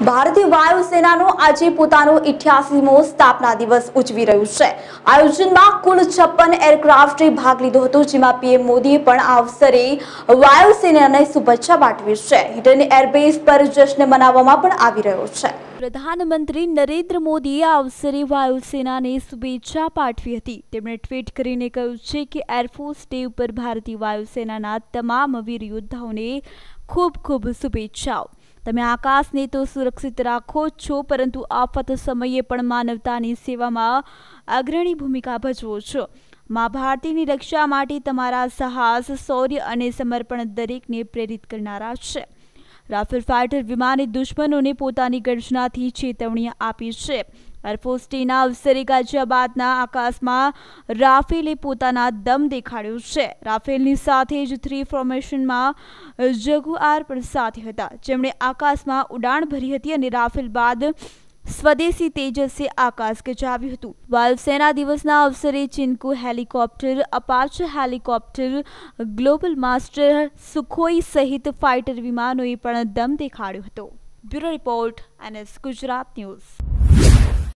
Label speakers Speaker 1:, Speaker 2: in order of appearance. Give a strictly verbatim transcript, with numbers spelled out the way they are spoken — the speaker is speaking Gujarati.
Speaker 1: ભારતીય વાયુસેનાનો આજે પોતાનો અઠ્યાસીમો સ્થાપના દિવસ ઉજવી રહ્યું છે। આયોજનમાં કુલ છપ્પન એરક્રાફ્ટે ભાગ લીધો હતો, જેમાં પીએમ મોદીએ પણ આ અવસરે વાયુસેનાને શુભેચ્છા પાઠવી છે। હિડન એરબેઝ પર જશ્ન મનાવવામાં પણ આવી રહ્યો છે। પ્રધાનમંત્રી નરેન્દ્ર મોદીએ આ અવસરે વાયુસેનાને શુભેચ્છા પાઠવી હતી। તેમણે ટ્વીટ કરીને કહ્યું છે કે એરફોર્સ ડે ઉપર ભારતીય વાયુસેનાના તમામ વીર યોદ્ધાઓને ખૂબ ખૂબ શુભેચ્છાઓ। તમે આકાશને તો સુરક્ષિત રાખો છો, પરંતુ આફત સમયે પણ માનવતાની સેવામાં અગ્રણી ભૂમિકા ભજવો છો। મા ભારતીની રક્ષા માટે તમારા સાહસ, શૌર્ય અને સમર્પણ દરેકને પ્રેરિત કરનારા છે। રાફેલ ફાઇટર વિમાને દુશ્મનોને પોતાની ગર્જનાથી ચેતવણી આપી છે। એરફોર્સ ડેના અવસરે ગાઝિયાબાદના આકાશમાં રાફેલે પોતાના દમ દેખાડ્યો છે। રાફેલની સાથે જ થ્રી ફોર્મેશનમાં જગુઆર પણ સાથે હતા, જેમણે આકાશમાં ઉડાણ ભરી હતી અને રાફેલ બાદ સ્વદેશી તેજસે આકાશ ગજાવ્યું હતું। વાયુસેના દિવસના અવસરે chinook helicopter, Apache helicopter, global master, Sukhoi સહિત ફાઇટર વિમાનોએ પણ દમ દેખાડ્યો હતો। Bureau report, NS Gujarat news.